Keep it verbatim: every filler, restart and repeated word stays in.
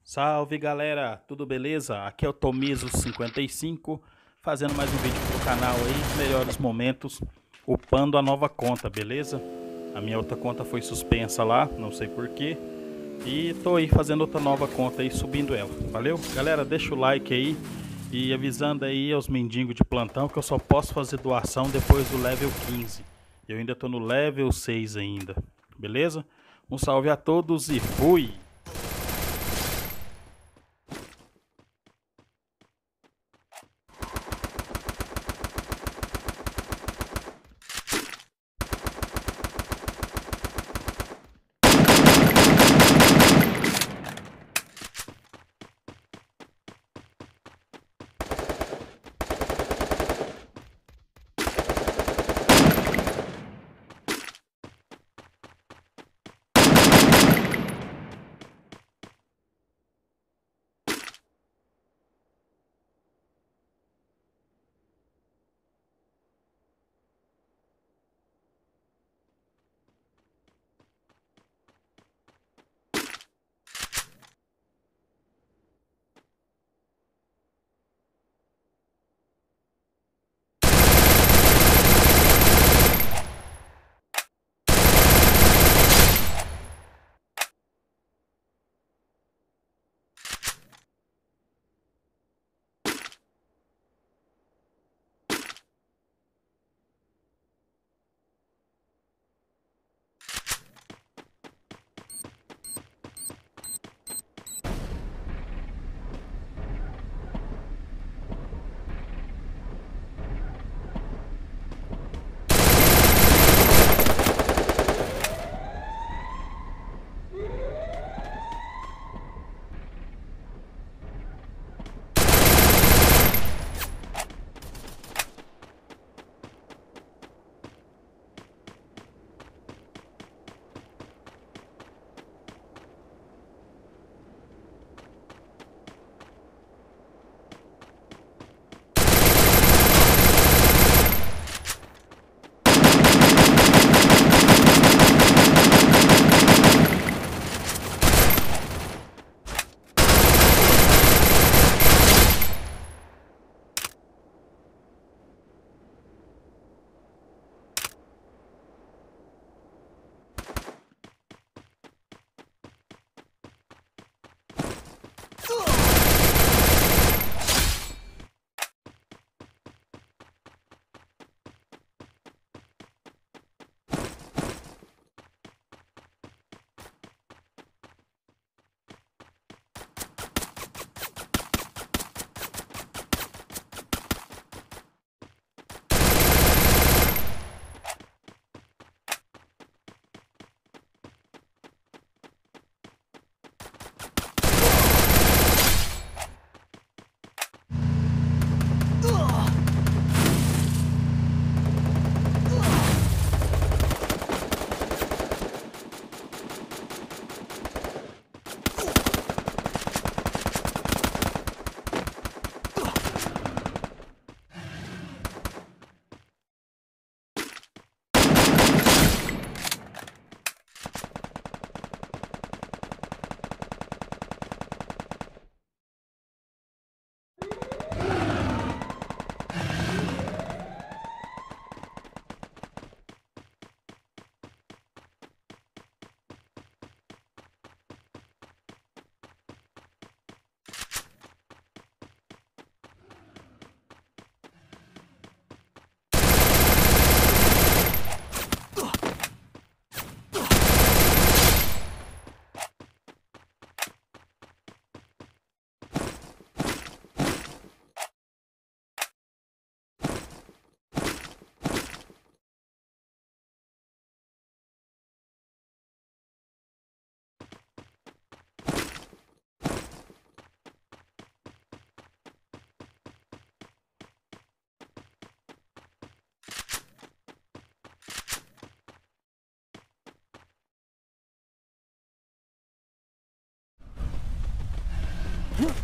Salve galera, tudo beleza? Aqui é o Tomizo cinquenta e cinco, fazendo mais um vídeo pro canal aí, melhores momentos, upando a nova conta, beleza? A minha outra conta foi suspensa lá, não sei porquê, e tô aí fazendo outra nova conta aí, subindo ela, valeu? Galera, deixa o like aí e avisando aí aos mendigos de plantão que eu só posso fazer doação depois do level quinze. Eu ainda tô no level seis ainda, beleza? Um salve a todos e fui! Huh?